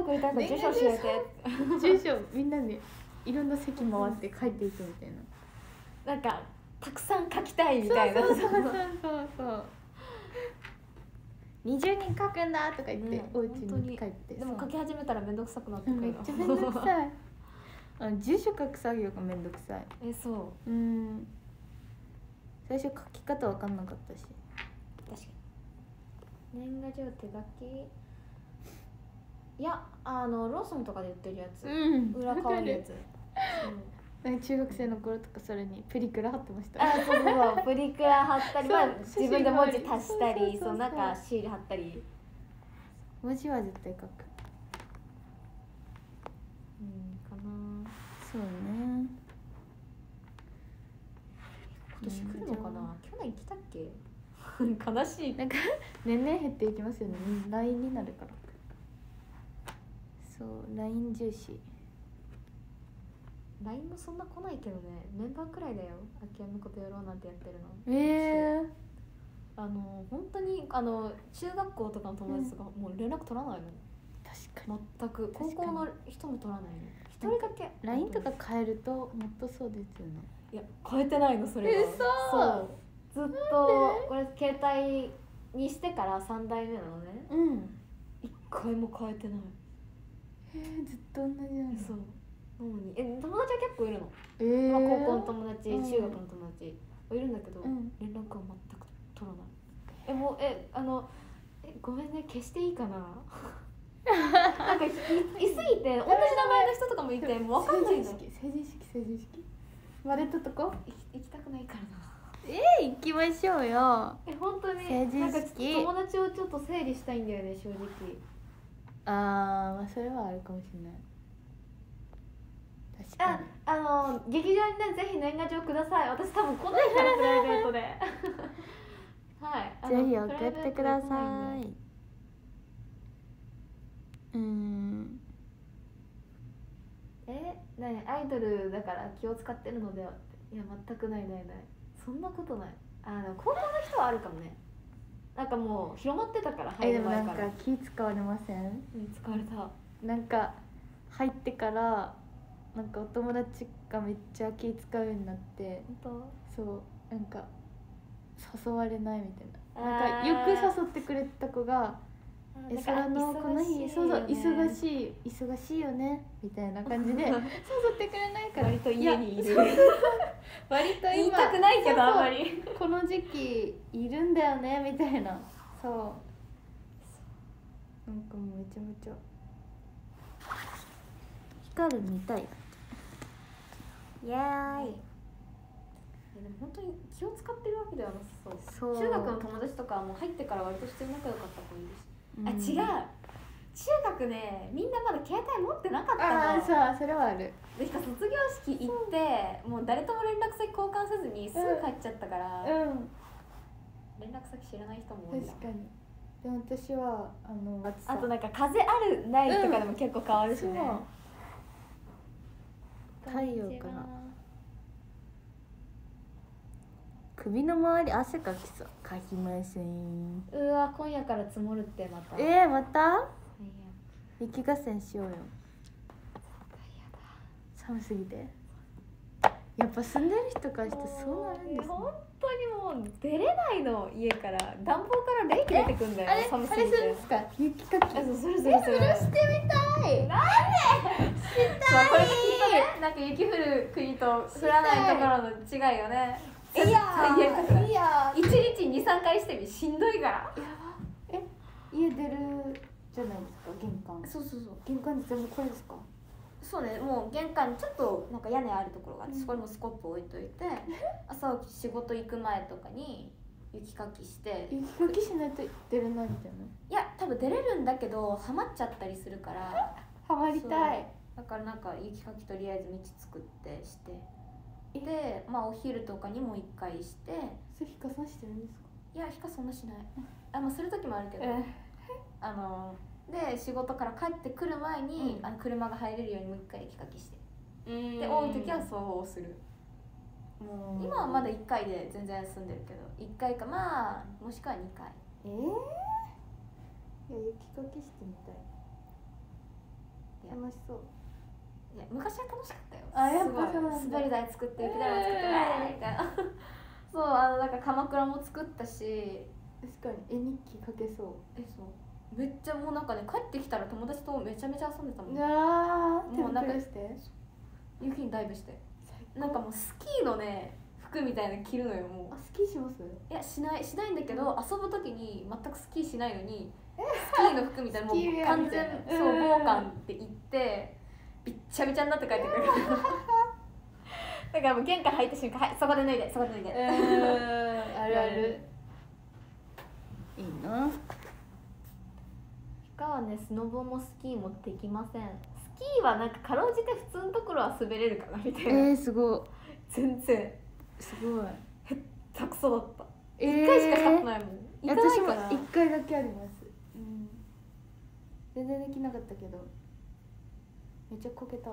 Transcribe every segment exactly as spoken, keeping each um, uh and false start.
送りたいから住所教えて住所みんなでいろんな席回って書いていくみたいな、 なんかたくさん書きたいみたいな。 そうそうそうそうそうにじゅうにん書くんだとか言って、 ね、 お家に帰ってでも書き始めたらめんどくさくなってくるの。 めっちゃめんどくさいあ住所書く作業がめんどくさい。 えそううん最初書き方わかんなかったし。 確かに年賀状手書きいやあのローソンとかで売ってるやつ、 うん、 裏可愛いやつ、 うん、中学生の頃とかそれにプリクラ貼ってました。 あそうそうそうプリクラ貼ったり、まあ、自分で文字足したり、 そうそうそうそうそうなんかシール貼ったり、 文字は絶対書く。 うんかな。 そうね。 今年来るのかな。去年来たっけ悲しい。 なんか年々減っていきますよね。ライン になるから。そう ライン 重視。 ライン もそんな来ないけどね。メンバーくらいだよ。諦めことやろうなんてやってるの。 ええー、 あの本当にあの中学校とかの友達とか、もう連絡取らないの。 確かに。 全く高校の人も取らないの。一人だけライン とか変えるともっとそうですよね。 いや変えてないのそれが。 嘘。 そうずっとこれ携帯にしてからさんだいめなのね。 うん一回も変えてない。 えー、ずっと同じなの。 そうなのにえ友達は結構いるの。 えー、 まあ、高校の友達、 うん、 中学の友達いるんだけど、うん、連絡は全く取らない。えもうえあのえごめんね消していいかななんかい, いすぎて同じ名前の人とかもいてもう分かんないの。 成人式成人式成人式割れたとこ行きたくないからな。 えー、行きましょうよ。 え本当に成人式なんか友達をちょっと整理したいんだよね正直。 あー、まあそれはあるかもしれない。確かに。 あ、あの劇場にねぜひ年賀状ください。私多分来ないからプライベートではいぜひ送ってください。うーんえ何アイドルだから気を使ってるのではって。いや全くないないないそんなことない。あの高校の人はあるかもね。なんかもう広まってたから入る前から。 えでもなんか気使われません？うん、 使われた。 なんか入ってからなんかお友達がめっちゃ気使うようになって。 本当？そうなんか誘われないみたいな。なんかよく誘ってくれた子がえそらのこの日そうそう忙しい忙しいよねみたいな感じで誘ってくれないから割と家にいる割と今言いたくないけどあんまりこの時期いるんだよねみたいな。そうなんかもうめちゃめちゃ光る見たい。イエーイ。 でも本当に気を使ってるわけではなさそう。 中学の友達とかも入ってから割として仲良かった子いるし、 うん、 あ違う中学ねみんなまだ携帯持ってなかったの。 ああそうそれはある。 でしか卒業式行ってもう誰とも連絡先交換せずにすぐ帰っちゃったから、 うん、うん、 連絡先知らない人も多いんだ。 確かに。でも私はあのあとなんか風あるないとかでも結構変わるしね、 うん、太陽から首の周り汗かきそう。かきません。 うわ今夜から積もるってまた。 えー、また雪合戦しようよ。寒すぎてやっぱ住んでる人からしてそうなるんですね。 本当にもう出れないの家から暖房から冷気出てくんだよ。 あれ寒すぎて。 あれするんですか雪かき。 あそうそれそれそれ。 えそれしてみたい。 なんでしたい。これがきっとねなんか雪降る国と降らないところの違いよね。いやーいや一日にさんかいしてみしんどいから。やば。え家出るじゃないですか玄関。 そうそうそう玄関に全部これですか。 そうねもう玄関にちょっとなんか屋根あるところがあって、うん、そこにもスコップ置いといて朝起き仕事行く前とかに雪かきして雪かきしないと出れないみたいな。 いや多分出れるんだけどハマっちゃったりするからハマりたい。 だからなんか雪かきとりあえず道作ってしてでまあお昼とかにもいっかいして。 それ日傘してるんですか。 いや日傘そんなしないあ、まあ、する時もあるけど、えあので仕事から帰ってくる前に、うん、あの車が入れるようにもう一回雪かきしてで多い時はそうする。もう今はまだいっかいで全然住んでるけどいっかいかまあもしくはにかい。 えー、いや雪かきしてみたい。 しそう。 いや昔は楽しかったよ。 あ、やっぱそうなんだ。 滑り台作って雪だるま作ってねみたいな。そう、あのなんか鎌倉も作ったし。 確かに絵日記書けそう。 え、そう。めっちゃもうなんかね、帰ってきたら友達とめちゃめちゃ遊んでたもん。 うわー、 もうなんかして雪にダイブして。なんかもうスキーのね服みたいなの着るのよもう。 あ、スキーします？ いやしないしないんだけど、遊ぶ時に全くスキーしないのにスキーの服みたいなもう完全そう防寒って言ってびっちゃびちゃになって帰ってくる。だからもう玄関入った瞬間、はいそこで脱いでそこで脱いで。 あるある。いいな。 他はね、スノボもスキーもできません。スキーはなんかかろうじて普通のところは滑れるかなみたいな。 えー、すごい。 全然すごい。 へったくそだった。 えー、 一回しかしたことないもん。行かない私もから一回だけあります。 うん、 全然できなかったけどめっちゃこけた。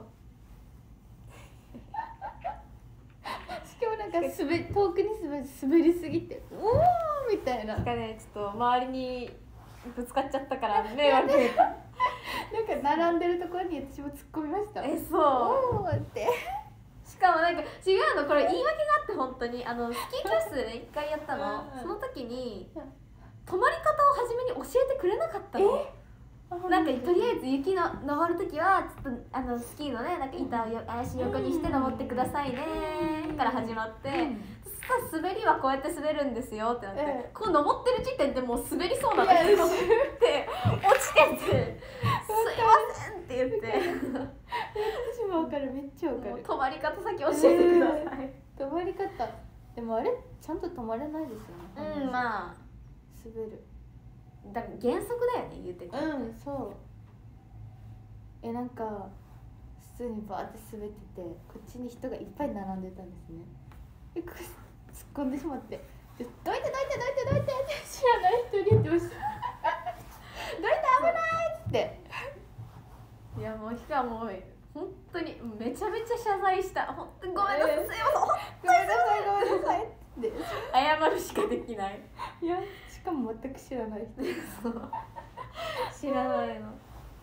しかもなんか滑遠くに滑滑りすぎておおみたいな。 なんかね、ちょっと周りにぶつかっちゃったから迷惑。 なんか並んでるところに私も突っ込みました。 え、そう。 おーって。 しかもなんか違うの、これ言い訳があって本当にあのスキー教室でね一回やったの。その時に泊まり方を初めに教えてくれなかったの。なんかとりあえず雪の登る時はちょっとあのスキーのねなんか板をよ足横にして登ってくださいねから始まって、そしたら滑りはこうやって滑るんですよってなって、うん、こう登ってる時点でもう滑りそうなんだけどって落ちててすいませんって言って。 私も分かる、めっちゃ分かる。 泊まり方先教えてください、えー、泊まり方でもあれちゃんと泊まれないですよね。うん、まあ滑るだから原則だよね言うてて。 うん、そう。え、なんか普通にバーって滑っててこっちに人がいっぱい並んでたんですね。え、こ突っ込んでしまって「どいてどいてどいてどいて」って知らない人に言ってました。「どいて危ない」っつって。 いやもうしかも本当にめちゃめちゃ謝罪した。本当にごめんなさい、えー、すいません、本当にごめんなさいって謝るしかできない。 いやしかも全く知らない人。 そう知らないの。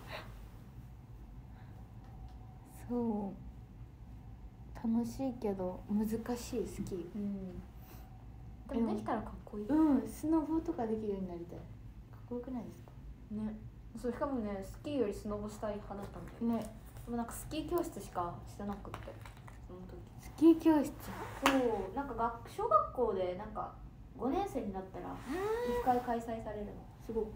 そう楽しいけど難しいスキー。うん、 でもできたらかっこいい。 うん、スノボとかできるようになりたい。かっこよくないですかね。そう、しかもねスキーよりスノボしたい派だったんだよね。でもなんかスキー教室しかしてなくてその時。 スキー教室。 そうなんか学小学校でなんかごねん生になったらいっかい開催されるの。 すごい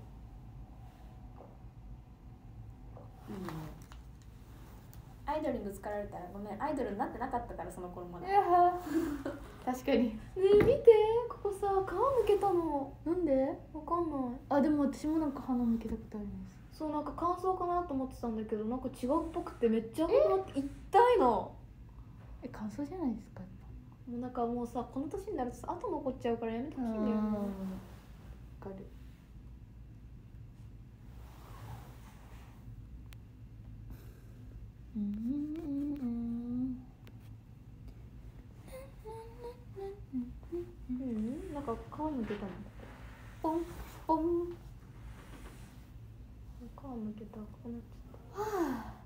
いいね。アイドルにぶつかられたらごめん、アイドルになってなかったからその頃まで。 確かに。ねえ見てここさ皮むけたの。 なんでわかんない。 あ、でも私もなんか鼻むけたことあります。 そうなんか乾燥かなと思ってたんだけどなんか違うっぽくてめっちゃ赤くなって痛いの。 え、乾燥じゃないですか。 もうなんかもうさこの年になるとさ後残っちゃうからやめてほしいんだよね。わかる。うんうんうん、なんか皮むけたの。 ポンポン。 皮むけた赤くなっちゃった。 はあ。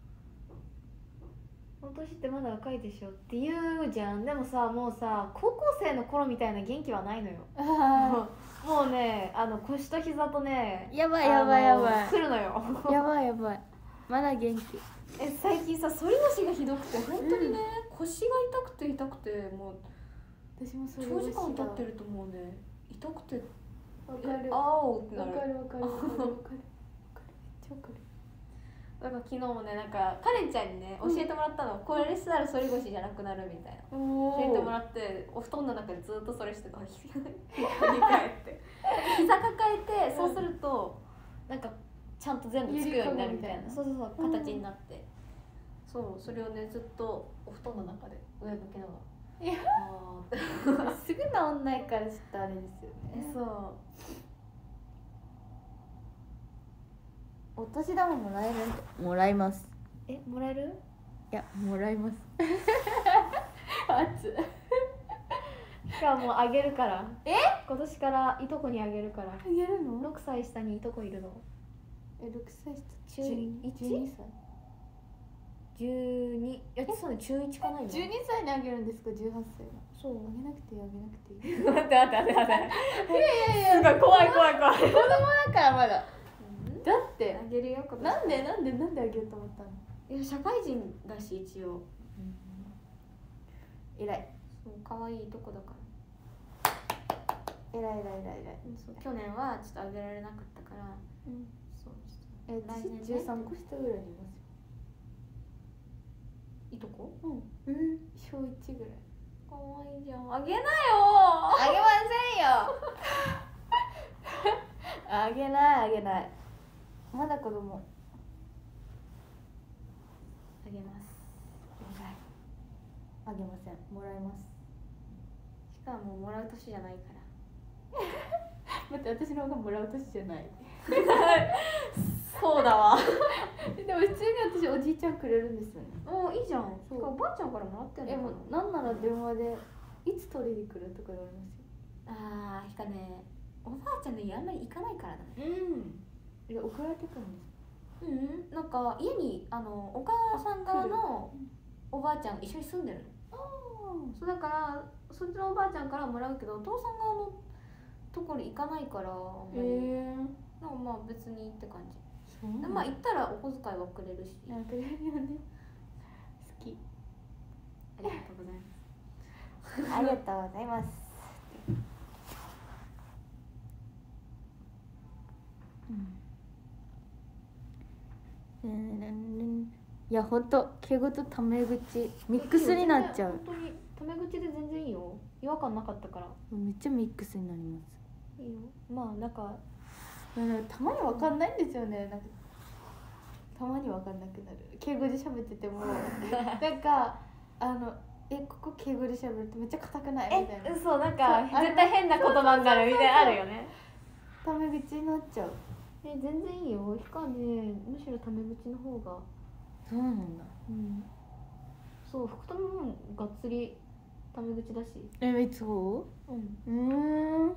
この年ってまだ若いでしょって言うじゃん。でもさもうさ高校生の頃みたいな元気はないのよ。もうねあの腰と膝とねやばいやばいやばい来るのよ。 やばいやばい。まだ元気。 え最近さ反り腰がひどくて本当にね、うん、腰が痛くて痛くてもう私もそれ長時間経ってるともうね痛くてわかる。 あおってなる。 わかるわかるわかるわかるわかる。めっちゃわかる。 だから昨日もねなんかカレンちゃんにね教えてもらったの、うん、これしたら反り腰じゃなくなるみたいな教えてもらってお布団の中でずっとそれしてた。膝に返って膝抱えてそうするとなんかちゃんと全部つくようになるみたいな。そうそうそう形になって、うん、そうそれをねずっとお布団の中で上向けながら。 いやすぐ治んないからちょっとあれですよね。 えそうお年玉もらえるんもらいます。 えもらえる？ いやもらいます。熱しかもあげるから。え？今年からいとこにあげるから。 あげるの？ ろくさい下にいとこいるの。 えろくさい下中いち？じゅうにさい。 じゅうに、いやそうね、中いちかな今。 じゅうにさいにあげるんですか、じゅうはっさいの。 そう。 あげなくていい、あげなくていい。 待って待って待って待って。 いやいやいや、 すごい怖い怖い怖い。 子供だからまだ。だってあげるよ。 なんでなんでなんであげようと思ったの。 いや社会人だし一応。 えらい。 そう可愛いとこだから。 えらいえらいえらいえらい。 そう去年はちょっとあげられなかったから。 うん。 そうえ、私じゅうさんこ下ぐらいにいますよ。 いとこ？ うん。うん。小一ぐらい。 可愛いじゃん。あげなよ。 あげませんよ。あげないあげない。まだ子供。 あげます。 あげません。もらいます。 しかももらう年じゃないから。 待って、私の方がもらう年じゃない。 そうだわ。 でも普通に私おじいちゃんくれるんですよね。 おいいじゃん。そうおばあちゃんからもらってんのかな。 えもうなんなら電話でいつ取りに来るとか言われますよ。 ああ、ひかね、おばあちゃんの家あんまり行かないからだね。 うん。いや送られてくるんです。 うん、なんか家にあのお母さん側のおばあちゃん一緒に住んでるの。ああ、そうだからそっちのおばあちゃんからもらうけど、お父さん側のところに行かないからあんまり。へえ。でもまあ別にって感じ。でまあ行ったらお小遣いはくれるし。 くれるよね。好き。 ありがとうございます。 ありがとうございます。うん。いや本当敬語とタメ口ミックスになっちゃう。 本当にタメ口で全然いいよ。違和感なかったから。 めっちゃミックスになります。 いいよ。まあなんかたまにわかんないんですよね。なんかたまにわかんなくなる。敬語で喋っててもなんかあのえここ敬語で喋るとめっちゃ硬くないみたいな。 えそうなんか絶対変な言葉になるみたいなあるよね。 タメ口になっちゃう。 え全然いいよ。ひかねむしろタメ口の方が。 そうなんだ。 うん。そう福友もがっつりタメ口だし。 えそう？ うん。 うん。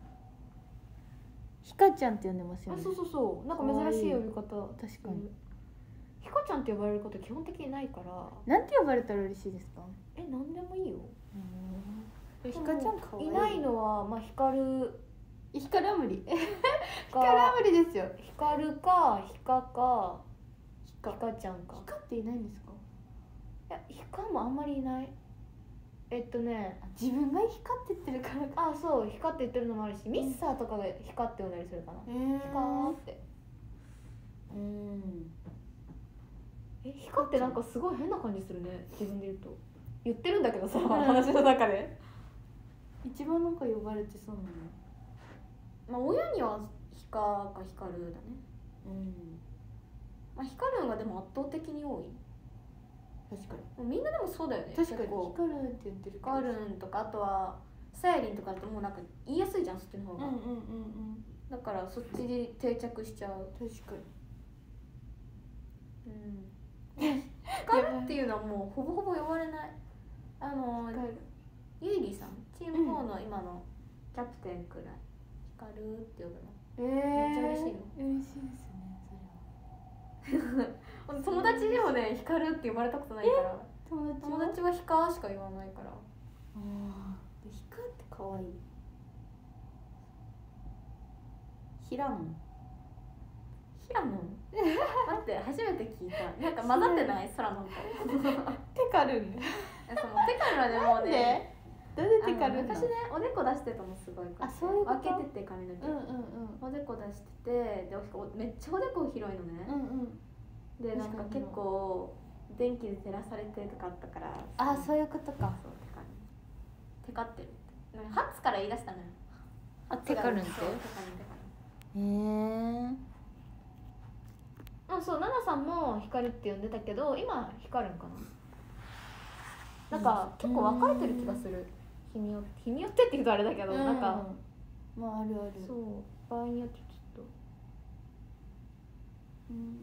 ひかちゃんって呼んでますよね。 あそうそうそう。なんか珍しい呼び方。 確かに。 ひかちゃんって呼ばれること基本的にないから。 なんて呼ばれたら嬉しいですか？ えなんでもいいよ。 ひかちゃん可愛い。 いないのはまあひかる。 ひかるは無理。ひかるは無理ですよ。 ひかるかひかかひかちゃんか。 ひかっていないんですか？ いやひかもあんまりいない。えっとね自分がひかって言ってるからか。あそうひかって言ってるのもあるし、ミッサーとかがひかって呼んだりするかな。ひかーって。うん。えひかってなんかすごい変な感じするね、自分で言うと。言ってるんだけどさ、話の中で一番なんか呼ばれてそうなの。 まあ親にはひかかひかるだね。うん。まあひかるんがでも圧倒的に多い。 確かに。 みんなでもそうだよね。 確かに。ひかるんって言ってる。 ひかるんとかあとはさやりんとかだともうなんか言いやすいじゃん、そっちの方が。 うんうんうんうん。 だからそっちで定着しちゃう。 確かに。 うん。ひかるっていうのはもうほぼほぼ呼ばれない。あのゆいりさんチームフォーの今のキャプテンくらいひかるって呼ぶの。 えー、 めっちゃ嬉しいの。 嬉しいですねそれは。 友達にもねひかるって呼ばれたことないから。 友達友達はひかしか言わないから。ああひかって可愛い。ひらもん。 ひらもん待って初めて聞いた。なんか混ざってない空のとテカルン。 そのテカルはでもねなんでテカルン？ 昔ねおでこ出してたのすごい。 あそういうこと。 分けてて髪の毛。うんうんうん。おでこ出しててでめっちゃおでこ広いのね。うんうん。でなんか結構電気で照らされてとかあったから。 あそういうことか。 そうテカル。テカってる。ハッツから言い出したのよ。 あテカルンって。 テカルンテカルン。へえ。あそうナナさんも光って呼んでたけど今光るんかな。なんか結構分かれてる気がする。日によって日によってって言うとあれだけど、なんかまああるある。 そう場合によってちょっと。 うんうんうん。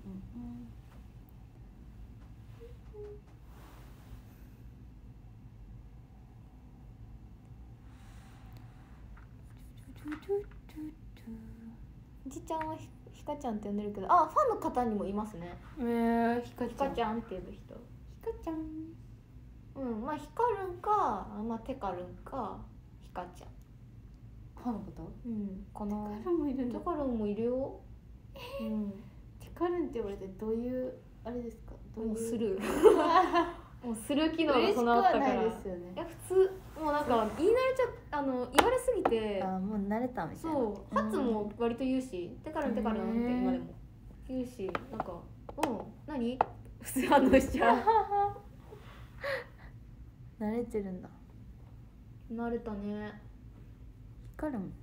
じちゃんはひひかちゃんって呼んでるけど、あ、ファンの方にもいますね。 えー、ひかひかちゃんって呼ぶ人。 ひかちゃん。 うん、まあひかるんか、まあてかるんか、ひかちゃん。 ファンの方？ うんかな。 てかるんもいるんだ。 てかるんもいるよ。うん。 てかるんって言われてどういうあれですか？どういうもうスルー。もうスルー機能が嬉しく備わったから。 はないですよね。 いや普通もうなんか言い慣れちゃあの言われすぎて。 あ、もう慣れたみたいな。 そう、ハツも割と言うし、てかるんてかるんって今でも言うし、なんか、うん、何？普通反応しちゃう。 慣れてるんだ。 慣れたね。 ひかるん。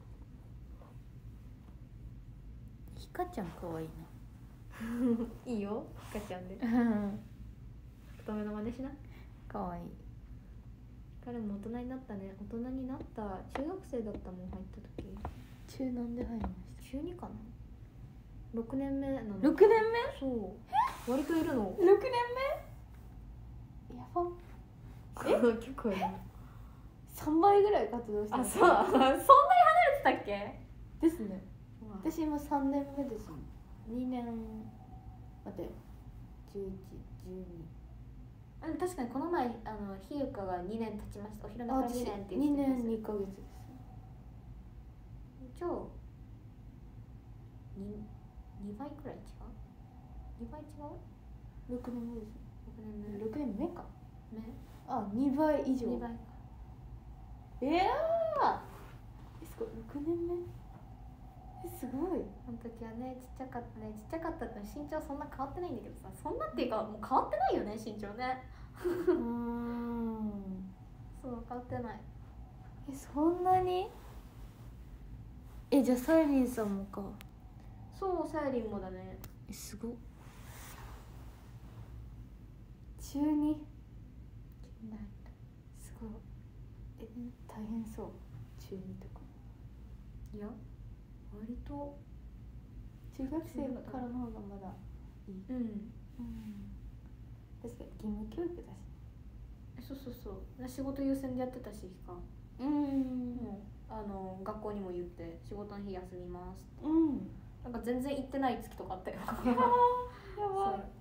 ひかちゃん可愛いな。 いいよ、ひかちゃんで。太めの真似しな。 可愛い。 彼も大人になったね。大人になった。中学生だったもん入った時。 中なんで入りました？ 中二かな。六年目なの。 六年目？ そう。割といるの。 六年目？やば。 え、結構いる。 三倍ぐらい活動してあ、 まそう。そんなに離れてたっけ？ ですね。私今三年目ですもん。二年。待って。十一、十二。 あ、でも確かにこの前あのひゆかがにねん経ちました。お披露目からにねんって言二ってます。 年二ヶ月です。 じゃあに二倍くらい違う？二倍違う？ 六年目です。 六年目。 六年目か。 目？ あ、二倍以上。 二倍か。 ええー。え、すごい。六年目。え、すごい。 あの時はね、ちっちゃかったね。ちっちゃかったって身長そんな変わってないんだけどさ、そんなっていうかもう変わってないよね、身長ね。 うーん。 そう変わってない。 え、そんなに？え、じゃあサイリンさんもか。 そう、さゆりんもだね。 え、すごっ。中二。すごい。え、大変そう。中二とか。 いや、割と中学生からの方がまだいい。 うん。 うん。確かに義務教育だし。 そうそうそう。仕事優先でやってたしか。 うん。 もうあの学校にも言って仕事の日休みますって。 うん。 なんか全然行ってない月とかあったよ。 やばい。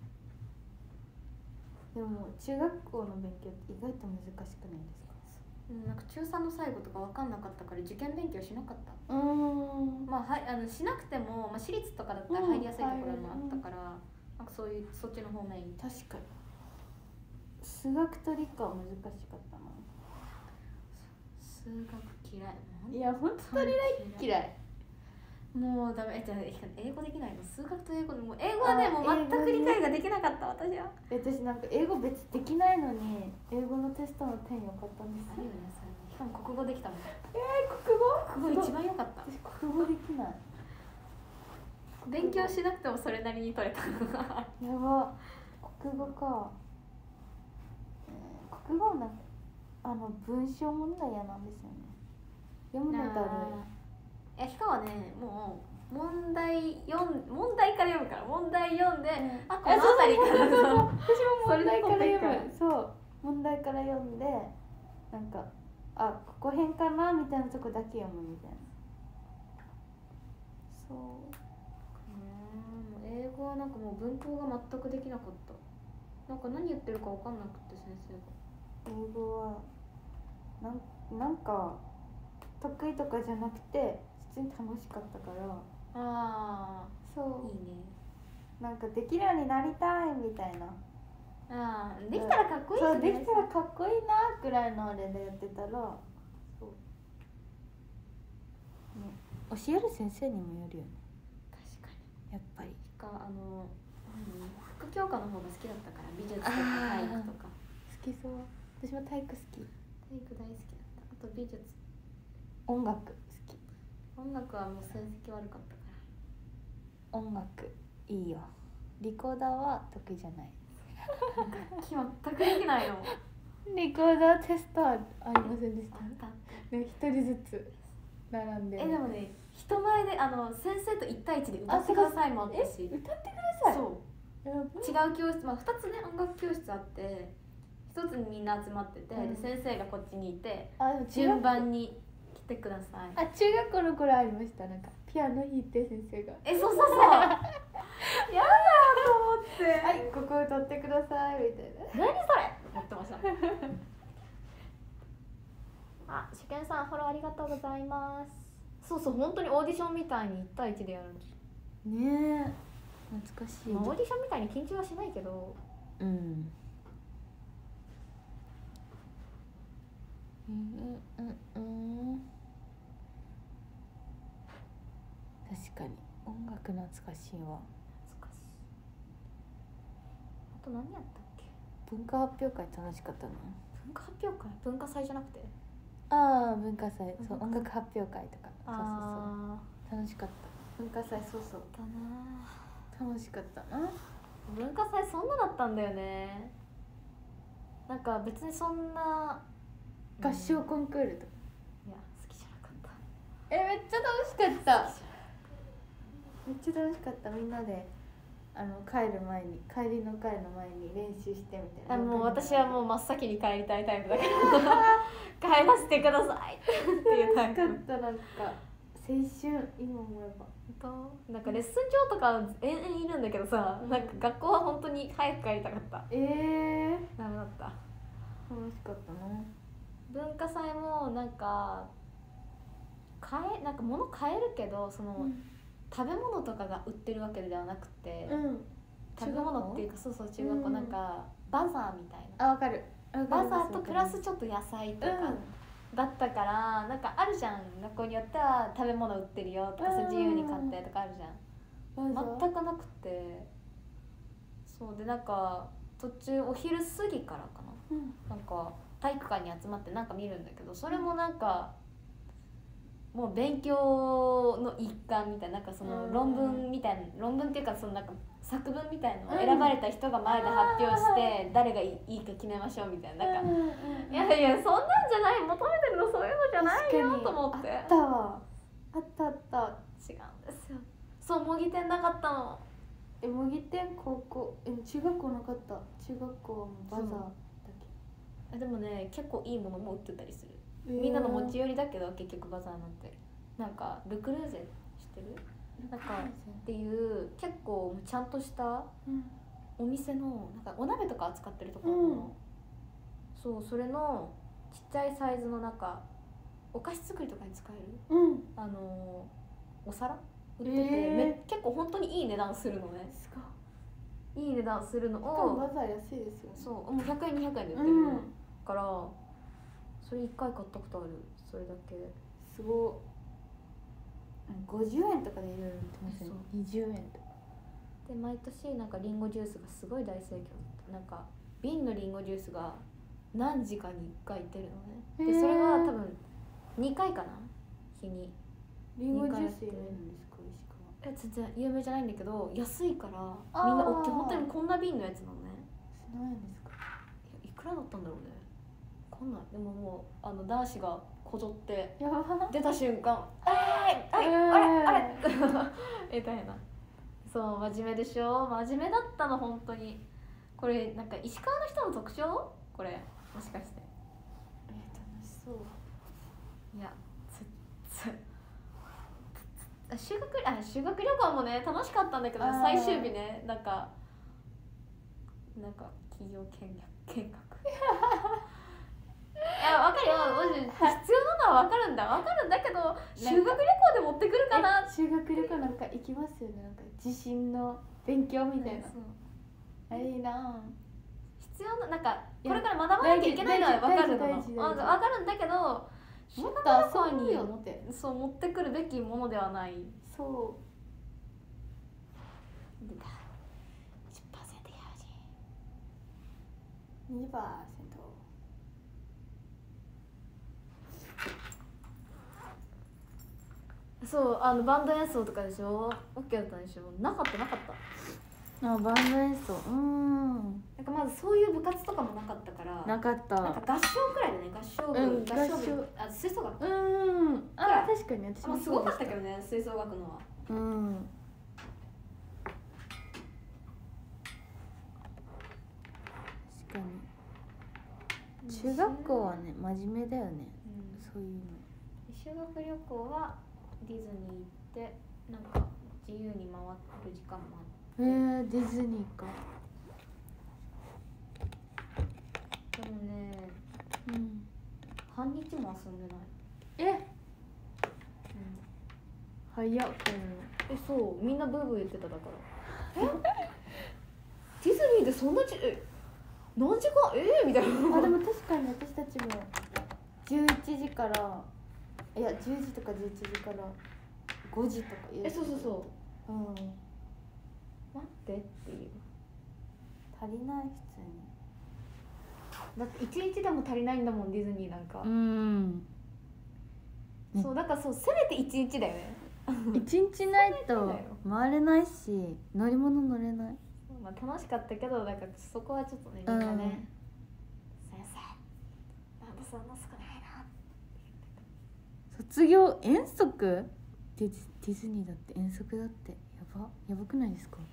でも中学校の勉強って意外と難しくないですか？ うん、なんか中さんの最後とか分かんなかったから受験勉強しなかった。 うーん。 まあ、はい、あのしなくても、まあ、私立とかだったら入りやすいところもあったから、うん、なんかそういうそっちの方面に。 確かに数学と理科は難しかったな。 数学嫌い。 いや本当に嫌い。 もうダメ。え、じゃあ英語できないの？数学と英語でもう英語はねもう全く理解ができなかった私は。 私なんか英語別できないのに英語のテストの点良かったんですよ。 あるよねそれ。しかも国語できたもん。 えー、国語？ 国語一番良かった。 私国語できない。 勉強しなくてもそれなりに取れた。 やば。国語か。えー、国語なんかあの文章問題嫌なんですよね。読むのだるい。 え、ひかはね、もう問題読ん問題から読むから問題読んで、うん、あ、この辺りからそうそうそうそう。私も問題から読む。そう問題から読んでなんかあここ辺かなみたいなとこだけ読むみたいな。そう。 うん、英語はなんかもう文法が全くできなかった。なんか何言ってるか分かんなくて先生が。 英語はなんなんか得意とかじゃなくて普通に楽しかったから。 ああ、 そういいね。 なんかできるようになりたいみたいな。 ああ、できたらかっこいいしね。 そうできたらかっこいいなぐらいのあれでやってたら、そう、ね、教える先生にもよるよね。 確かに。 やっぱりかあの何副教科の方が好きだったから美術とか体育とか。 好きそう。私も体育好き。 体育大好きだった。あと美術。 音楽好き。 音楽はもう成績悪かったから。 音楽いいよ。リコーダーは得意じゃない。 楽器全くできないの。 リコーダーテストありませんでした？ あったあった。 ね、一人ずつ並んで。 え、でもね、人前であの先生と一対一で歌ってくださいもあったし。 歌ってください。 そう。違う教室、まあふたつね音楽教室あって、ひとつにみんな集まってて、うん、で先生がこっちにいて、あ、でも順番に来てください。 あ、中学校の頃ありました。なんかピピアノ弾いて先生がえそうそうそうやだと思ってはいここ歌ってくださいみたいな何それ思ってましたあ、主権さんフォローありがとうございます。そうそう本当にオーディションみたいにいち対いちでやるんですねえ懐かしい、 まあ、オーディションみたいに緊張はしないけどうんうんうんうん確かに音楽懐かしいわ。 懐かしい。あと何やったっけ。 文化発表会楽しかったな。 文化発表会文化祭じゃなくてああ文化祭そう音楽発表会とかそうあそうそう楽しかった文化祭そうそうだな楽しかったな。 文化祭そんなだったんだよね。なんか別にそんな合唱コンクールとか、 いや好きじゃなかった。 えめっちゃ楽しかっためっちゃ楽しかった。みんなであの帰る前に帰りの会の前に練習してみたいな。 あもう私はもう真っ先に帰りたいタイプだから帰らせてくださいっていうタイプ。 楽しかった。なんか青春今思えばなんかレッスン上とか延々いるんだけどさ、なんか学校は本当に早く帰りたかった。 ええー、 ダメだった。 楽しかったな。 文化祭もなんか買えなんか物買えるけどその、うん、食べ物とかが売ってるわけではなくて、うん、食べ物っていうかそうそう中学校、うん、なんかバザーみたいな。 あわかる。 バザーとプラスちょっと野菜とか、うんだったからなんかあるじゃん学校によっては食べ物売ってるよとかさ自由に買ってとかあるじゃん。全くなくてそうでなんか途中お昼過ぎからかな、うん、なんか体育館に集まってなんか見るんだけどそれもなんかもう勉強の一環みたいななんかその論文みたいな論文っていうかそのなんか作文みたいなのを選ばれた人が前で発表して誰がいいか決めましょうみたいななんかいやいやそんなんじゃない求めてるのそういうのじゃないよと思って。 あったわあったあった。 違うんですよ。そう模擬店なかったの。 え模擬店高校え中学校なかった。中学校もバザーだけ。でもね結構いいものも売ってたりする、えー、みんなの持ち寄りだけど結局バザーなんてなんかルクルーゼ知ってるなんかっていう結構ちゃんとしたお店のなんかお鍋とか扱ってるところの、うん、そうそれのちっちゃいサイズのなんかお菓子作りとかに使える、うん、あのお皿売ってて、えー、め結構本当にいい値段するのね。すごいいい値段するのをバザー安いですよね。 そうもうひゃくえんにひゃくえんで売ってるの、うん、からそれいっかい買ったことある。それだけすごいごじゅうえんとかでいろいろ売ってますね。にじゅうえんとかで毎年なんかリンゴジュースがすごい大盛況だった。なんか瓶のリンゴジュースが何時間にいっかい出るのね。でそれが多分にかいかな日にリンゴジュース有名なんですか石川。 え全然有名じゃないんだけど安いからみんな大きい本当にこんな瓶のやつなのね。 何円ですか。 いやいくらだったんだろうね。わかんない。でももうあの男子がこぞって出た瞬間「えー、あれあれあれ」みたいな。そう真面目でしょ。真面目だったの本当に。これなんか石川の人の特徴これもしかして。 えー、楽しそう。 いやつつ修学あ修学旅行もね楽しかったんだけど最終日ねなんかなんか企業見学見学いや分かるよ必要なのは分かるんだ分かるんだけど修学旅行で持ってくるかな。 修学旅行なんか行きますよね。なんか自信の勉強みたいな、あれいいな。 必要ななんかこれから学ばなきゃいけないのは分かるの分かるんだけど修学旅行にそう持ってくるべきものではない。 そう出た じゅっパーセント 表示 にじゅっパーセント。 そうあのバンド演奏とかでしょ OK だったんでしょ。なかったなかった。 あバンド演奏うんなんかまずそういう部活とかもなかったからなかった。 なんか合唱くらいでね合唱部、うん、合唱部あ吹奏楽うんあ確かに私もすごかったけどね吹奏楽のはうん確かに中学校はね真面目だよね、うん、そういうの。 修学旅行はディズニー行ってなんか自由に回ってる時間もあって。 へえ、ディズニーか。 でもね、 うん、 半日も遊んでない。 え、うん、早っ。 え、そう、みんなブーブー言ってただからえディズニーでそんなちえ何時間えー、みたいな。 あ、でも確かに私たちもじゅういちじから、いやじゅうじとかじゅういちじからごじとか言う。 え、そうそうそう、 うん、 待ってっていう。 足りない、普通に。 だっていちにちでも足りないんだもん、ディズニーなんか。 うん、 そうだからそう、せめていちにちだよね。 一日ないと回れないし、乗り物乗れない。 まあ楽しかったけど、だからそこはちょっとね、みんなね、うん、先生なんでそんな少ないな。 卒業遠足ディズ、ディズニーだって遠足だって、やばやばくないですか？はい、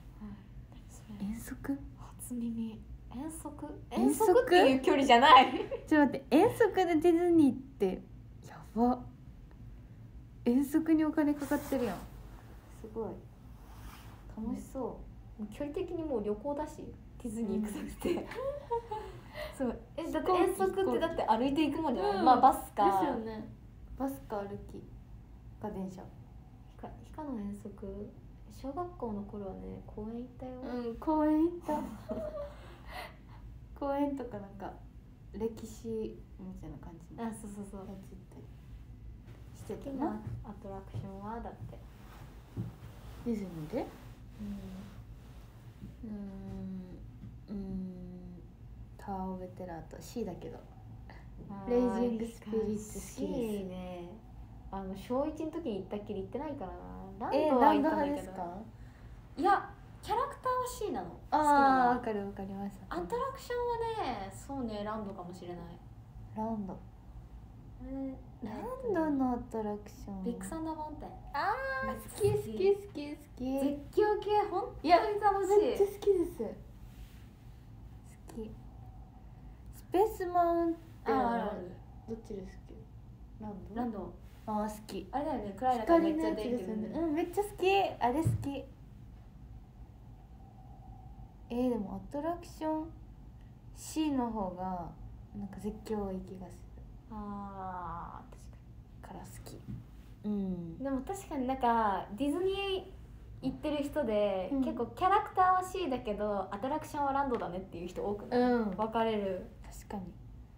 遠足？ 初耳。遠足？ 遠足っていう距離じゃない。 ちょっと待って、遠足でディズニーってやば。遠足にお金かかってるやん。すごい楽しそう、 ね、距離的にもう旅行だし、ディズニー行くなくて、うん、そうえだって遠足ってだって歩いていくもんじゃない、うん、まあバスかですよね。バスか歩きか電車。 ひかひかの遠足、小学校の頃はね、公園行ったよ。 うん、公園行った公園とかなんか歴史みたいな感じの、 あ、そうそうそう、 やつ行ったりしてた好きなアトラクションはだってディズニーで、 うん、 うーん、うーん、タワーオブテラーと C だけど、レイジングスピリッツ好きです。 C ね、あの小いちの時に行ったっきり行ってないからな。ラえー、 ンドは行ランドったんだけど、 派ですか？いやキャラクターは C なの。 ああ、わかるわかります。 アトラクションはね、そうね、ランドかもしれない。 ランド、 えー、 ランドのアトラクション、 ビッグサンダーマウンテン。 あー、好き好き好き好き。 絶叫系本当に楽しい。 めっちゃ好きです。好き。スペースマウンテン、 あ、あるある。 どっちです好き？ランド？ ランド。 あー、好き。 あれだよね、暗い中めっちゃ電気出るね。 うん、めっちゃ好き。あれ好き。えー、でもアトラクション C の方がなんか絶叫多い気がする。 あー、確かから好き。うん。 に。でも確かになんかディズニー行ってる人で、 うん、 結構キャラクターは C だけどアトラクションはランドだねっていう人多くない？ うん、 分かれる。 確かに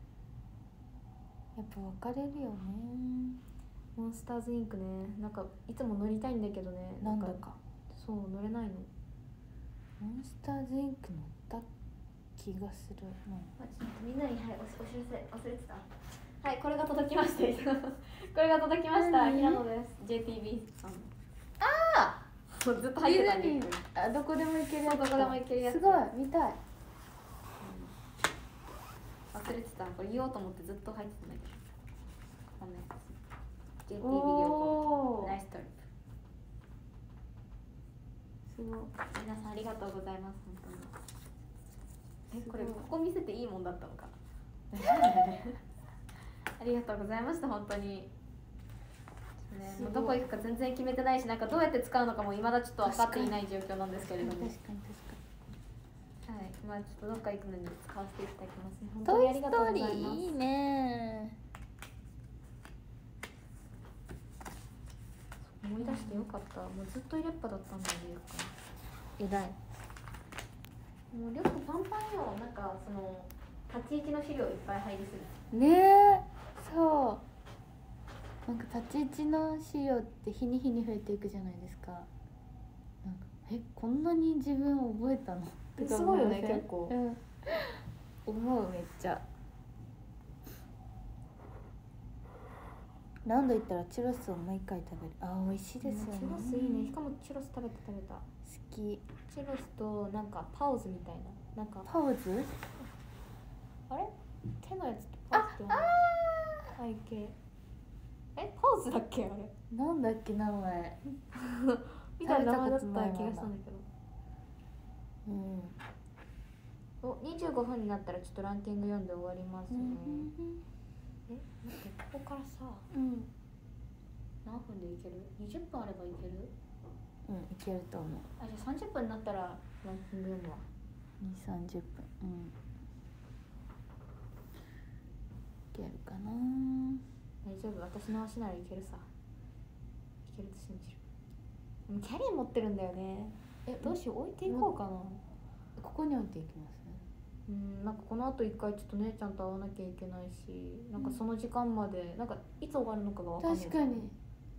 やっぱ分かれるよね。 モンスターズインクね、なんかいつも乗りたいんだけどね、 なんだかそう乗れないの。 モンスターズインク乗った気がするな。 あ、ちょっとみんなに、はい、お知らせ忘れてた。はい、これが届きましたこれが届きました。平野です。 ジェイティービー さん。ああ、ずっと入ってたんで、 あ、どこでも行けるやつ。 どこでも行けるやつ。 すごい見たい、 うん、忘れてた。これ言おうと思ってずっと入ってたんだけど。ごめん。 ジェイティービー 旅行ナイストリップ。すごい、皆さんありがとうございます。本当に。え、これここ見せていいもんだったのかありがとうございました。本当に、ね、もうどこ行くか全然決めてないし、なんかどうやって使うのかも未だちょっと分かっていない状況なんですけれども、 確かに確かに、 はい、まあちょっとどっか行くのに使わせていただきますね。本当にありがとうございます。 トイストーリーいいね。 思い出してよかった。もうずっと入れっぱだったんだよ、リュック。 偉い。 もうリュックパンパンよ。なんかその立ち位置の資料いっぱい入りする。 ねえ、そう。なんか立ち位置の資料って日に日に増えていくじゃないですか。なんかえ、こんなに自分覚えたの？ すごいよね、結構。 うん、思う、めっちゃ。ランド行ったらチュロスを毎回食べる。あ、美味しいですよね。 チュロスいいね。しかもチュロス食べて食べた。好き。 チュロスとなんかパウズみたいな。なんかパウズ？ あれ？手のやつってパウズって言うの？背景。え、パウズだっけあれ？ なんだっけ名前。 みたいな名前だった気がしたんだけど。 うん。 お、にじゅうごふんになったらちょっとランキング読んで終わりますね。え、待って、ここからさ、 うん、 何分でいける？にじゅっぷんあればいける？ うんいけると思う。 あじゃあさんじゅっぷんになったらランキング読むわ。 にじゅう、さんじゅっぷんうんいけるかな。 大丈夫、私の足ならいけるさ。いけると信じる。キャリー持ってるんだよね。えどうしよう、置いていこうかな。 ここに置いていきますね。 うんなんかこの後一回ちょっと姉ちゃんと会わなきゃいけないし、なんかその時間までなんかいつ終わるのかが分かんない。 確かに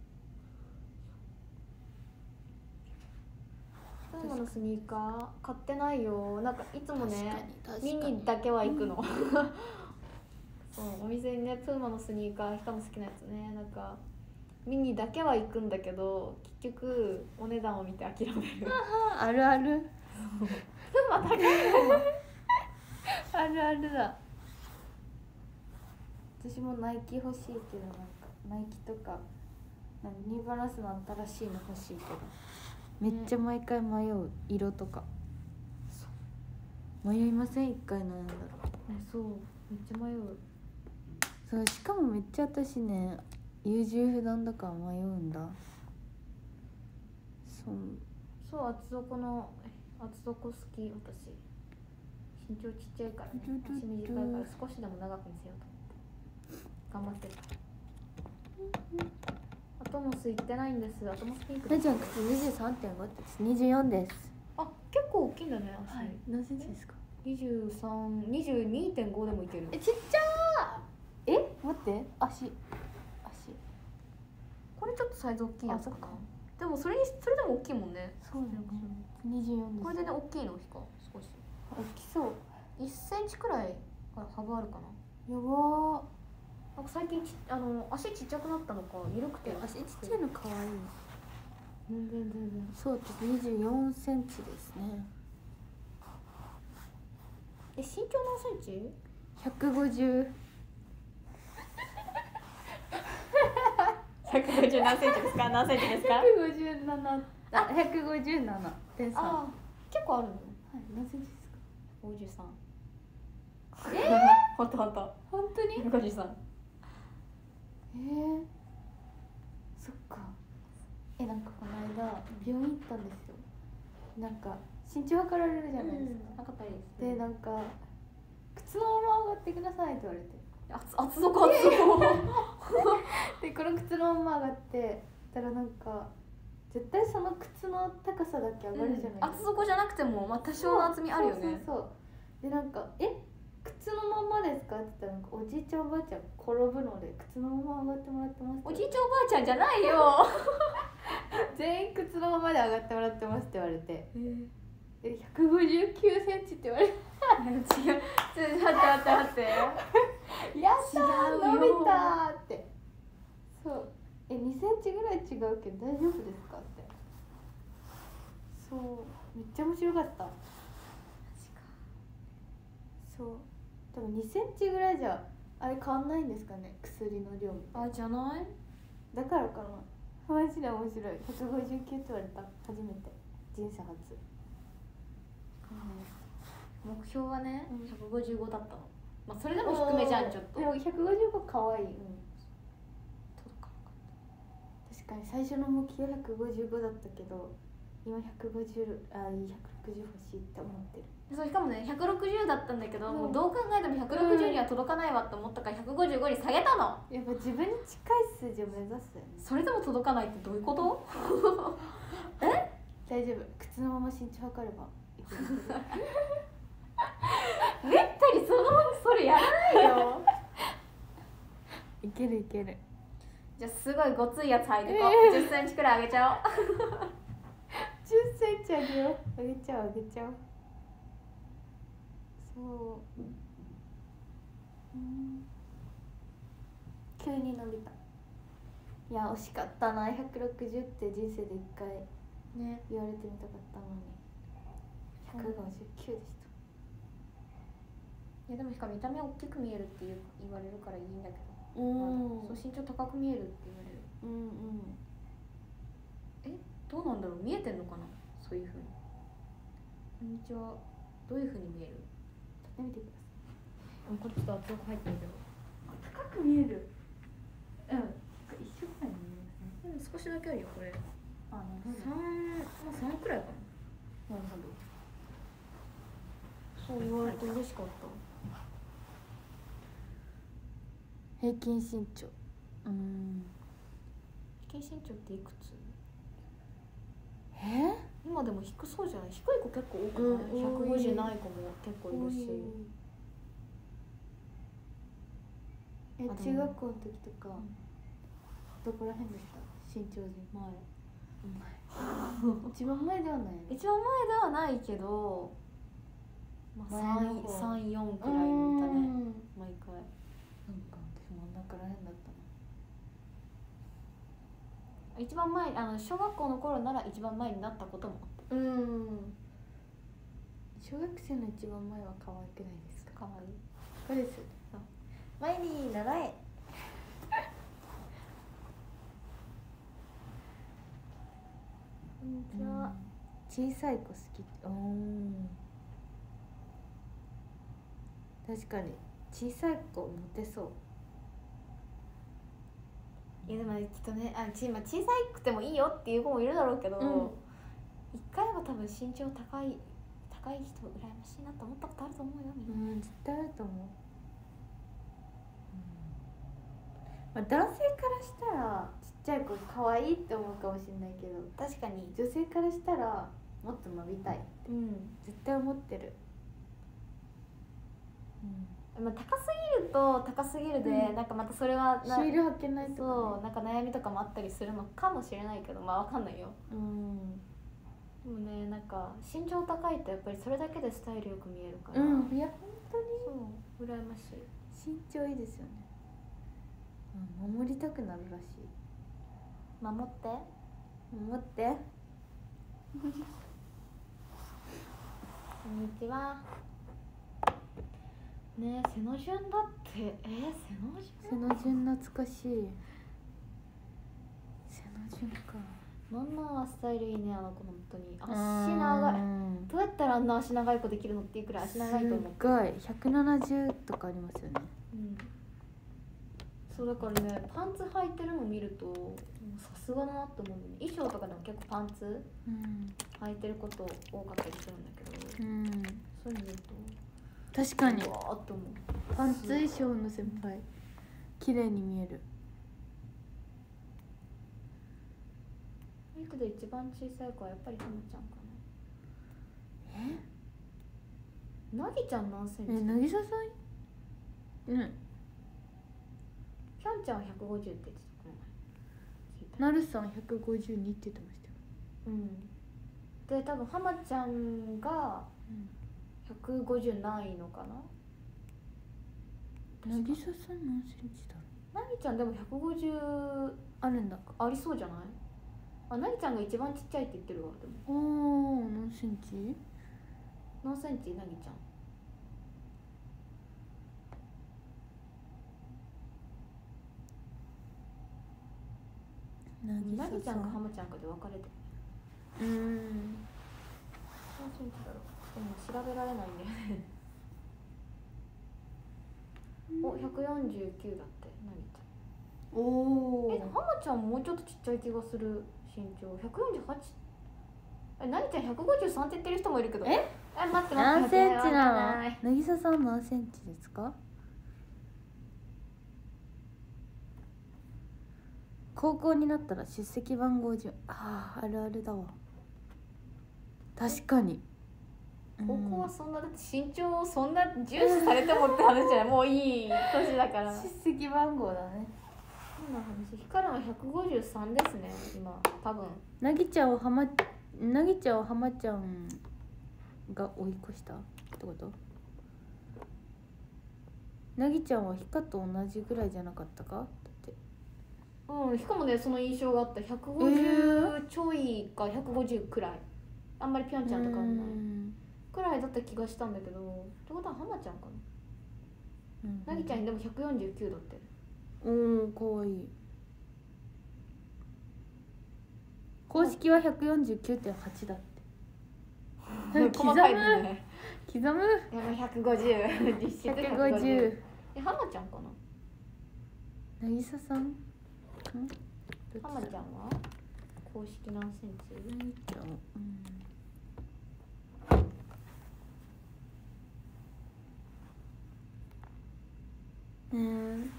プーマのスニーカー買ってないよ。なんかいつもね見ににだけは行くの、うん、そうお店にねプーマのスニーカーしかも好きなやつね、なんか見にだけは行くんだけど結局お値段を見て諦める。 あるあるプーマ高いのあるあるだ。私もナイキ欲しいけど、なんかナイキとかなんかニューバランスの新しいの欲しいけど、めっちゃ毎回迷う色とか、迷いません？一回悩んだら。 えそうめっちゃ迷う。 そうしかもめっちゃ私ね優柔不断だから迷うんだ。そうそう厚底の厚底好き。私身長ちっちゃいからね、足短いから少しでも長く見せようと思って頑張ってた。アトモス行ってないんです。アトモスピンク。 なちゃん靴 にじゅうさんてんご です。にじゅうよんです。 あ結構大きいんだね足。 はい、何センチですか？ にじゅうさん、にじゅうにてんごでもいける。 えちっちゃー。え待って足足これちょっとサイズ大きいやつかな。 あそっかでもそれにそれでも大きいもんね。 そうだね。にじゅうよんです。 これでね大きいのしか少し大きそう。 いっセンチくらい幅あるかな。 やばー。 なんか最近ちあの足ちっちゃくなったのか緩くて。 足ちっちゃいの可愛い。 全然全然。 そうです。にじゅうよんセンチですね。 え身長何センチ？ ひゃくごじゅう。 ひゃくごじゅう何センチですか？何センチですか？ ひゃくごじゅうなな。あ、ひゃくごじゅうななてんさん。はあ結構あるの。 い、何センチですか？ ごじゅうさん。 えー、 ほんとほんと。 本当に？ ごじゅうさん。 えー、そっか。えなんかこの間病院行ったんですよ。なんか身長測られるじゃないですか。 測ったりです。 でなんか靴のまま上がってくださいって言われて。 厚厚底厚底。 でこの靴のまま上がってたらなんか絶対その靴の高さだけ上がるじゃないですか、 うん、厚底じゃなくても、まあ、多少の厚みあるよね。 そうそうそうでなんか「え靴のままですか?」って言ったらなんかおじいちゃんおばあちゃん転ぶので靴のまま上がってもらってます。 おじいちゃんおばあちゃんじゃないよ。 全員靴のままで上がってもらってますって言われて、 えー、 でひゃくごじゅうきゅうセンチって言われて違うちょっと待って待って待ってやったー違うよ伸びたーって。そうえにセンチぐらい違うけど大丈夫ですかって。そうめっちゃ面白かった。そう多分にセンチぐらいじゃあれ変わんないんですかね、薬の量みたいな。 あじゃないだからかな。マジで面白い。ひゃくごじゅうきゅうって言われた初めて人生初。 目標はねひゃくごじゅうごだったの。まあそれでも低めじゃんちょっと。 でもひゃくごじゅうごかわいい、うん、 届かなかっ確かに最初の目標ひゃくごじゅうごだったけど今ひゃくごじゅうあひゃくろくじゅう欲しいって思ってる。 た。そうしかもねひゃくろくじゅうだったんだけど、 うん、 もうどう考えてもひゃくろくじゅうには届かないわって思ったからひゃくごじゅうごに下げたの。 やっぱ自分に近い数字を目指すよね。 それでも届かないってどういうこと？ え大丈夫、靴のまま身長測ればいける。 めったにそのそれやらないよ。 いけるいける。 じゃあすごいごついやつ履いてこう、えー、じゅっセンチくらい上げちゃおう。 じゅっセンチ上げよう。上げちゃう上げちゃう。そう、うん、急に伸びた。いや惜しかったな。ひゃくろくじゅうって人生でいっかいね言われてみたかったのにひゃくごじゅうきゅうでした。 いやでもしかも見た目大きく見えるって言われるからいいんだけど、 うん、 そう身長高く見えるって言われる。 うんうん。 えどうなんだろう、見えてんのかな、そういう風に。こんにちは、どういう風に見える？ 立ってみてください。 これちょっと厚く入ってるけど高く見える。うん一緒くらいに見えますね。 でも少しだけあるよこれ。 あなるほど。 三まあそのくらいかな。なるほど。そう言われて嬉しかった。 平均身長、うん、 平均身長っていくつ？ え今でも低そうじゃない？低い子結構多くない？ひゃくごじゅうない子も結構いるし。 え、中学校の時とか、うん、どこら辺でした？身長順前一番前ではない、ね、 一番前ではないけど、まあ、さん、よんくらいにいたね、毎回。 なんか私真ん中ら辺だったな。一番前、あの小学校の頃なら一番前になったこともあった。 うん。小学生の一番前は可愛くないですか？ 可愛い。 これです。前に習え。こんにちは。小さい子好き。おお。確かに小さい子モテそう。 いやでもきっとね、あ、ちまあ、小さくてもいいよっていう子もいるだろうけど、うん、一回は多分身長高い高い人羨ましいなと思ったことあると思うよ、みんな。 うん、絶対あると思う。うん、まあ、男性からしたらちっちゃい子可愛いって思うかもしれないけど、 確かに女性からしたらもっと伸びたいって、うん、絶対思ってる。 うん、まあ、高すぎると高すぎるで、うん、なんかまたそれはヒール履けないとか、ね、 そうなんか悩みとかもあったりするのかもしれないけど、まあわかんないよ。うん、でもね、なんか身長高いとやっぱりそれだけでスタイルよく見えるから、 うん、いや本当にそう羨ましい。 身長いいですよね。うん、守りたくなるらしい。 守って守ってこんにちは。ねえ、背の順だって。えー、背の順背の順懐かしい。背の順か。 ママはスタイルいいね、あの子本当に。足長い。どうやったらあんな足長い子できるのっていうくらい足長いと思って。 すごいひゃくななじゅうとかありますよね。 うん、そうだからね、パンツ履いてるの見るとさすがだなって思うんだよね。衣装とかでも結構パンツ履いてること多かったりするんだけど、うん、そういうの見ると確かにパンツ衣装の先輩綺麗に見える。 ミクで一番小さい子はやっぱりハマちゃんかな。えなぎちゃん何センチ？ え、なぎささん、うん、 きょんちゃんはひゃくごじゅうって言ってた。なるさんひゃくごじゅうにって言ってましたよ。 うんで、多分ハマちゃんがひゃくごじゅうないのかな。 なぎささん何センチだろう。なぎちゃんでもひゃくごじゅうあるんだか。 ありそうじゃない？あ、なぎちゃんが一番ちっちゃいって言ってるわ。でもおー、何センチ？ 何センチなぎちゃん？なぎちゃんかハマちゃんかで分かれてる。うーん何センチだろう。でも調べられないんだよねお、ひゃくよんじゅうきゅうだってなぎちゃん。おお。え、ハマちゃんもうちょっとちっちゃい気がする。身長ひゃくよんじゅうはち。え、なぎちゃんひゃくごじゅうさんって言ってる人もいるけど。え？え、待って待って。 何センチなの？なぎささん何センチですか？高校になったら出席番号順、ああ、あるあるだわ。確かに。 高校はそんな、だって身長をそんな重視されてもって話じゃない。もういい年だから。 出席番号だね。 変な話。ヒカルはひゃくごじゅうさんですね、今多分。 なぎちゃんをはまなぎちゃんをはまちゃんが追い越したってこと？なぎちゃんはヒカと同じぐらいじゃなかったか？だって。 うん、しかもね、その印象があった。ひゃくごじゅうちょいかひゃくごじゅうくらい。あんまりぴょんちゃんとかないくらいだった気がしたんだけど、ってことはハマちゃんかな。なぎちゃんにでもひゃくよんじゅうきゅうだって。 うん、かわいい。公式は ひゃくよんじゅうきゅうてんはち だって刻む、ね、刻む。 でもひゃくごじゅう実質ひゃくごじゅう。 え、ハマちゃんかな。 なぎささん？ん？ ハマちゃんは公式何センチ？ うん、うん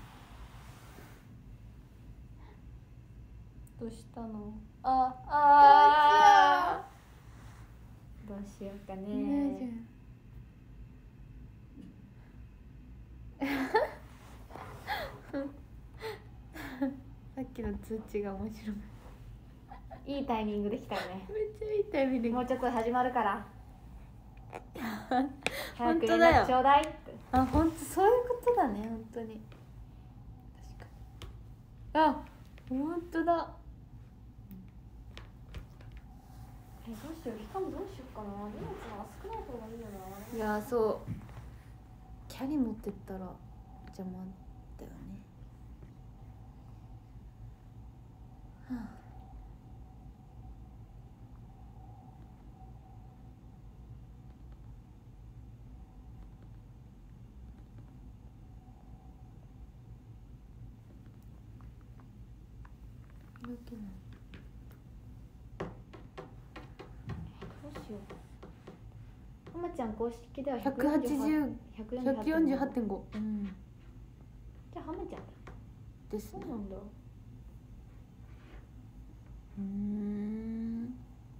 どうしたの？ああどうしようかね。 さっきの通知が面白い。いいタイミングできたよね。 めっちゃいいタイミングで。 もうちょっと始まるから。 本当だよ。 ちょうだいって。 あ、本当そういうことだね、本当に。確かに。あ、本当だ。 え、どうしよう。しかもどうしようかな。荷物が少ない方がいいよな。 いや、そう。キャリ持ってったら邪魔だよね。はあ。どうしよう。はまちゃん公式ではひゃくはちじゅう、ひゃくよんじゅうはちてんご。うん。 じゃあはまちゃんですね。 そうなんだ。 うーん。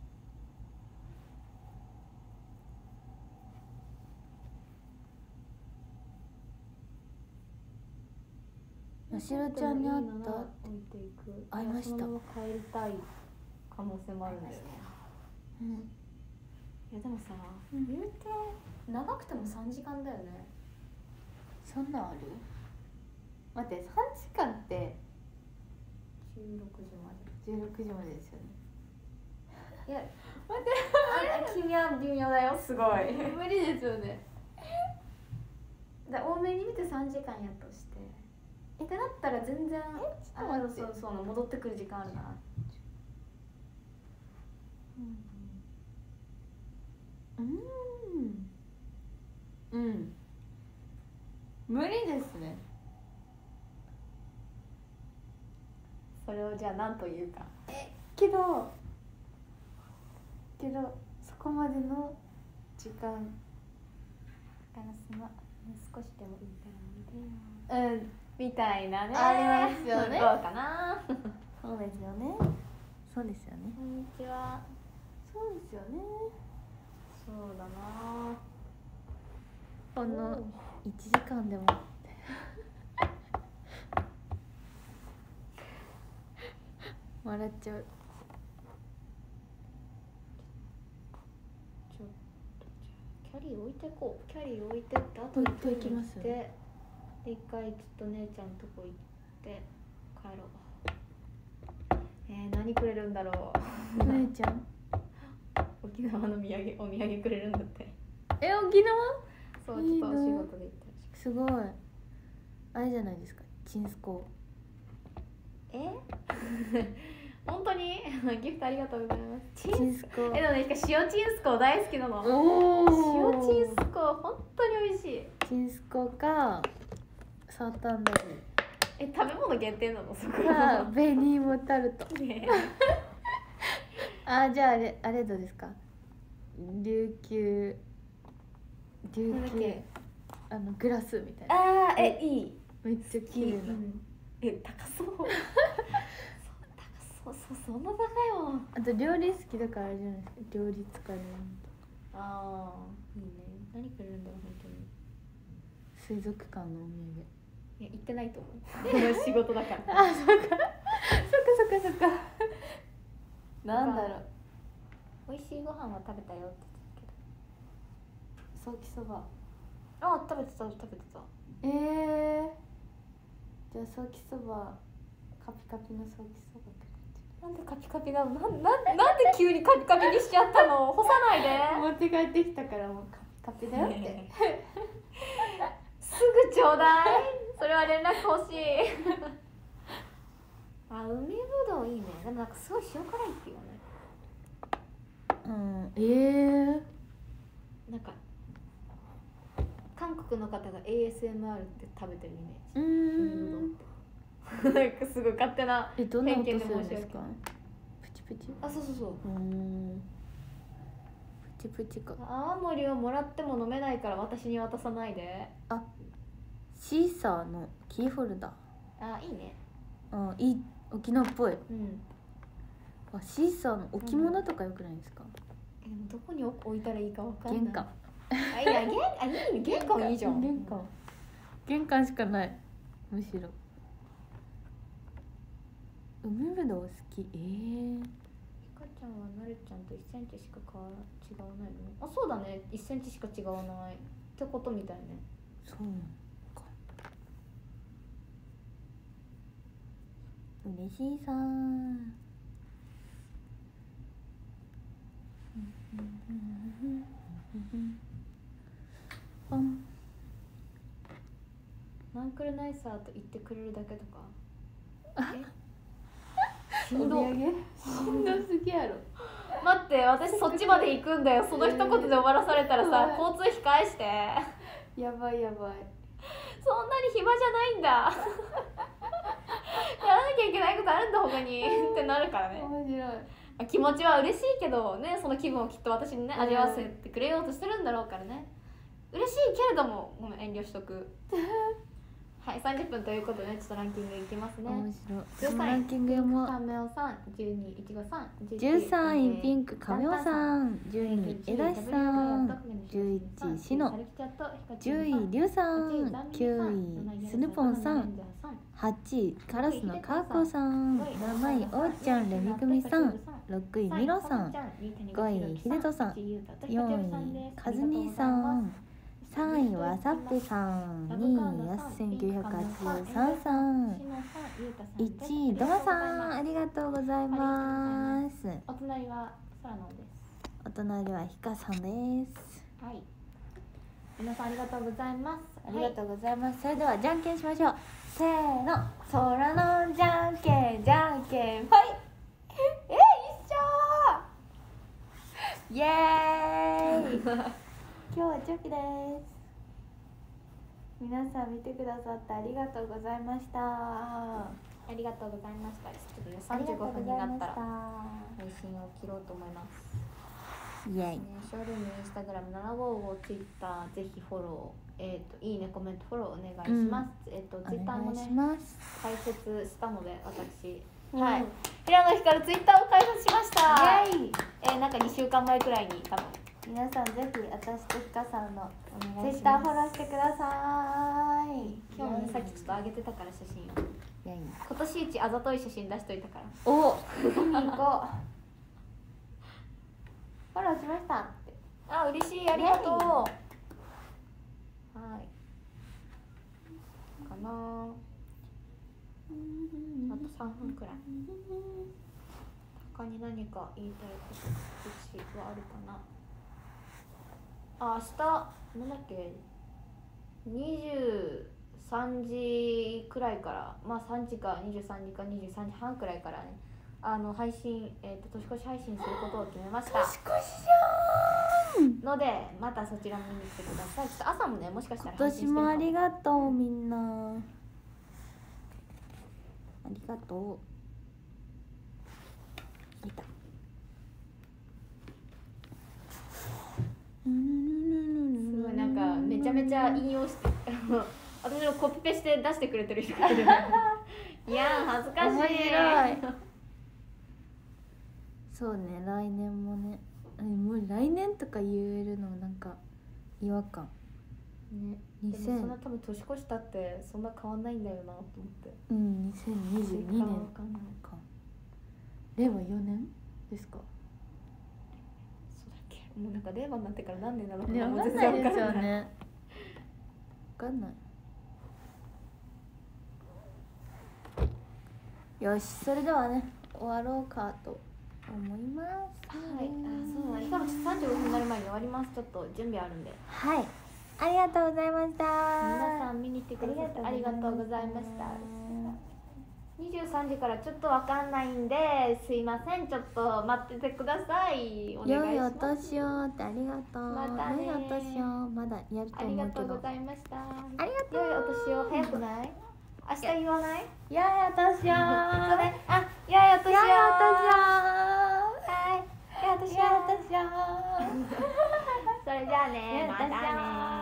ましろちゃんに会った？会いました。 そのまま帰りたい可能性もあるんだよね。 うん。 いやでもさ、うん、言うて長くてもさんじかんだよね。 そんなんある？待って、さんじかんってじゅうろくじまで。 じゅうろくじまでですよね。 いや待ってあれ君は微妙だよ、すごい無理ですよね。 だ多めに見てさんじかんやとしてってなったら全然えちょっと待って、 そうそう戻ってくる時間あるな。 うんうんうん無理ですね。 それをじゃあ何というか。 えけどけどそこまでの時間ガラスの少しでもいいから見てよ、うんみたいなねありますよね。 どうかなそうですよね。そうですよね。 こんにちは。 そうですよね。 そうだな。 このいちじかんでも笑っちゃう。 ちょっとじゃあキャリー置いてこう。キャリー置いてってあと置いていきます。 で一回ちょっと姉ちゃんのとこ行って帰ろう。えー、何くれるんだろう姉ちゃん沖縄の土産お土産くれるんだって。 え、沖縄？ そうちょっとお仕事で行ったらしく。 すごい。あれじゃないですか、チンスコ。 え本当にギフトありがとうございます。 チンスコ。 えでもね、塩チンスコ大好きなの。 お塩チンスコ本当に美味しい。 チンスコかサーターアンダギー。 え食べ物限定なのそこか紅芋タルト。 ねあ、じゃああれあれどうですか。琉球琉球あのグラスみたいな。 あーえいい。 めっちゃ綺麗な、うん、 え高そうそう高そうそうそんな高いもん。 あと料理好きだからあれじゃないですか、料理使える。 ああいいね。何くれるんだろう本当に。 水族館のお土産。 いや行ってないと思う仕事だからあ、そっかそっかそっかそっかなんだろう。 美味しいご飯は食べたよって言ってたけど。 ソーキそば。 あ食べてた食べてた。 えー、じゃあソーキそばカピカピのソーキそばって感じ。なんでカピカピなの。な ん, な, なんで急にカピカピにしちゃったの干さないで持って帰ってきたからもうカピカピだよって、ね、 すぐちょうだいそれは連絡欲しいあ、海ぶどういいね。でもなんかすごい塩辛いっていうね。 うんええー、なんか韓国の方が エーエスエムアール って食べてるイメージ。 うーんなんかすごい勝手なえ、どんな音するんですか。プチププチ。 あ、そうそうそう。 うん。プチプチか。 泡盛をもらっても飲めないから私に渡さないで。 あ、シーサーのキーホルダー。 あ、いいね。 あ、いい、沖縄っぽい。 うん。 あ、シーサーの置物とかよくないですか？ うん、でもどこに置いたらいいかわかんない。 玄関。 あ、いや、玄、あ、いいね、玄関いいじゃん。 玄関。玄関しかない。むしろ。海ぶどう好き。ええー。 ひかちゃんはなるちゃんといっセンチしか変わ違わないの？あ、そうだね。いっセンチしか違わないってことみたいね。 そうか。嬉しいさー。ポン。 ナンクルナイサーと言ってくれるだけとか。 しんどしんどすぎやろ。 待って、私そっちまで行くんだよ。その一言で終わらされたらさ、交通費返して。 やばいやばい。 そんなに暇じゃないんだ。やらなきゃいけないことあるんだ他にってなるからね。 面白い。 気持ちは嬉しいけどね、その気分をきっと私にね味わわせてくれようとしてるんだろうからね。嬉しいけれども、ごめん、遠慮しとく。はい、さんじゅっぷんということで、ちょっとランキングいきますね。 面白い。 じゅうさんいランキングもカメオさん、じゅうにいいちごさん、 じゅうさんいピンクカメオさん、じゅうにいえだしさん、じゅういちいしの、じゅういりゅうさん、きゅういスヌポンさん、はちいカラスのカーコさん、なないおうちゃんレミクミさん、ろくいミロさん、ごいヒデトさん、よんいカズニーさん、さんいわさっぺさん、にいやすせんきゅうひゃくはちじゅうさんさん、いちいドマさん、ありがとうございます。 お隣はソラノンです。 お隣はひかさんです。 はい、皆さんありがとうございます。 ありがとうございます。それではじゃんけんしましょう。せーの、ソラノンじゃんけんじゃんけんはい。え、一緒。イエーイ。今日はチョキです。皆さん見てくださってありがとうございました。 ありがとうございました。ちょっとね、さんじゅうごふんになったら配信を切ろうと思います。 イエイ。 ね、ショールーム、インスタグラム、ななごーごー、ツイッター、ぜひフォロー、えっ、ー、といいね、コメント、フォローお願いします。うん、えっ、ー、とツイッターもね開設したので私、うん、はい、平野ひかるツイッターを開設しました。イエイ。えー、なんかにしゅうかんまえくらいに多分。 皆さんぜひ私とひかさんのツイッターフォローしてください。 今日もね、さっきちょっと上げてたから写真を。今年一あざとい写真出しといたから。 お、見に行こう。フォローしましたって。 あ、嬉しい、ありがとう。はい。かな。あとさんぷんくらい。他に何か言いたいことはあるかな。あ、明日なんだっけ、にじゅうさんじくらいから、まあさんじかにじゅうさんじかにじゅうさんじはんくらいからね、あの配信、えっ、ー、と年越し配信することを決めました。 年越しじゃんので、またそちらも見に来てください。ちょっと朝もね、もしかしたら今年もありがとう、みんなありがとう。いた。 すごい、なんかめちゃめちゃ引用して私のコピペして出してくれてる人がいる。いやー、恥ずかしい。面白い。 そうね、来年もね、もう来年とか言えるのなんか違和感ね。にせんでもそんな多分年越したってそんな変わんないんだよなと思って。 うん、にせんにじゅうにねんか。令和よねんですか。 そうだっけ。もうなんか令和になってから何年なのかな、もう全然分かんないですよね。分かんない。よし、それではね、終わろうかと思います。 はい、あ、そうだ、ひかるさんじゅうごふんになる前に終わります。ちょっと準備あるんで。 はい、ありがとうございました。 皆さん見に来てくださってありがとうございました。にじゅうさんじからちょっとわかんないんで、すいません、ちょっと待っててください。お願いします。良いお年をってありがとう。またね。良いお年をまだやると思うけど。ありがとうございました。ありがとう。良いお年を早くない？明日言わない？良いお年を。そうね。あ、良いお年を。良いお年を。 やったしょやったしょそれじゃあねまたね